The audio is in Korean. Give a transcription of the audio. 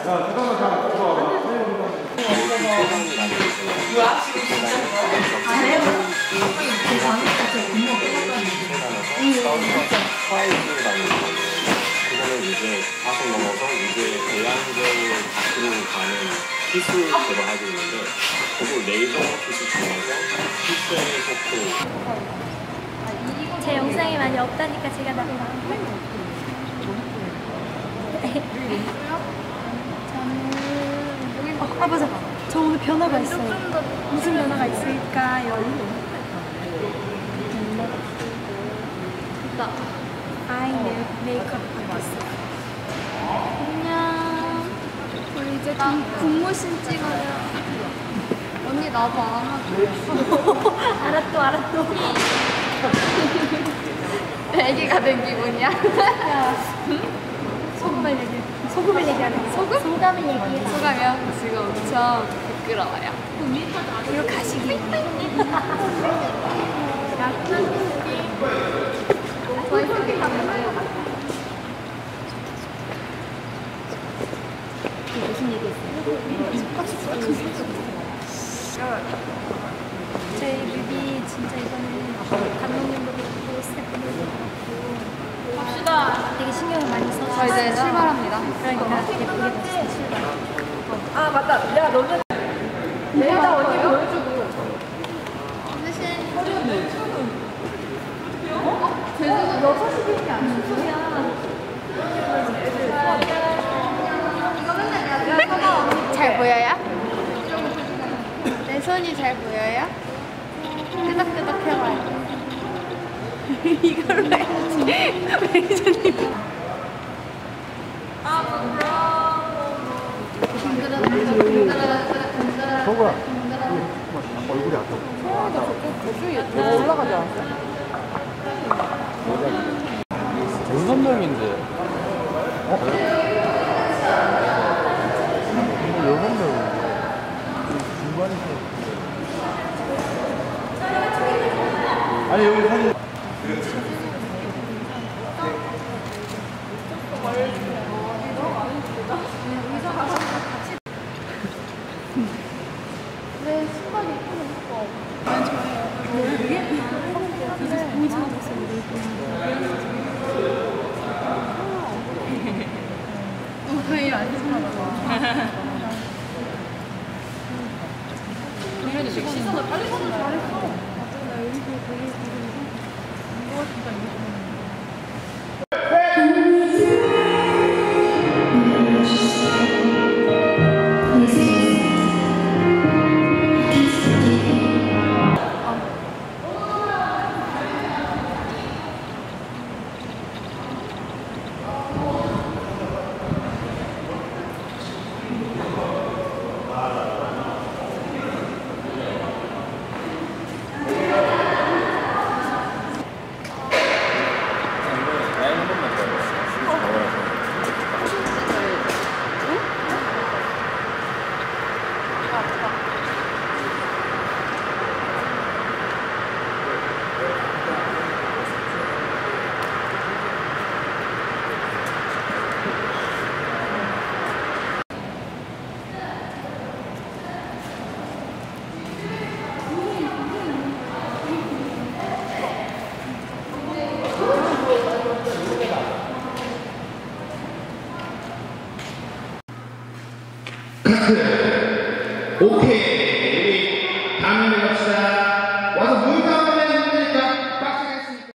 그거는 이제 과속 넘어서 이제 대양절 밖으로 가는 피스 제가 하고 있는데 그거 레이저 피스 중에서 피스의 속도 제 영상이 많이 없다니까 제가 나가요. 저는 아 맞아. 저 오늘 변화가 있어요. 무슨 변화가 있을까요? 됐다. 아이 메이크업 하고 있어. 안녕. 우리 이제 군무신 찍어요. 언니 나도 안 하고. 알았어. 애기가 된 기분이야? 야, 소금을 얘기하는 거. 소감을 얘기해. 소감이요? 지금 엄청 부끄러워요. 이거 가시기. 무슨 얘기했어요? 저희 뮤비 진짜 이번에 감독님도 그렇고 스태프분들도 그렇고 갑시다. 되게 신경을 많이 써서 저 이제 출발합니다. 그러니까 예쁘게 봤어요. 출발. 아 맞다. 내가 너는 내가 언니 보여주고. 제주도 6시밖에 안 됐어요. 잘 보여요? 내 손이 잘 보여요? 끄덕끄덕 해봐요. 이걸로 해야지. 매니저님. 서구야 얼굴이 아까 너 올라가지 않았어? 무슨 명인데? 어? 6명 중간에서 아니 여기 사진 내 신발이 예쁘고 난 좋아해요. 이제 공이 찾았어요. 거의 안 신나봐. 이런 시선을 빨리 보는 잘했어. 나 여기 되게 이거 진짜 이거 오케이.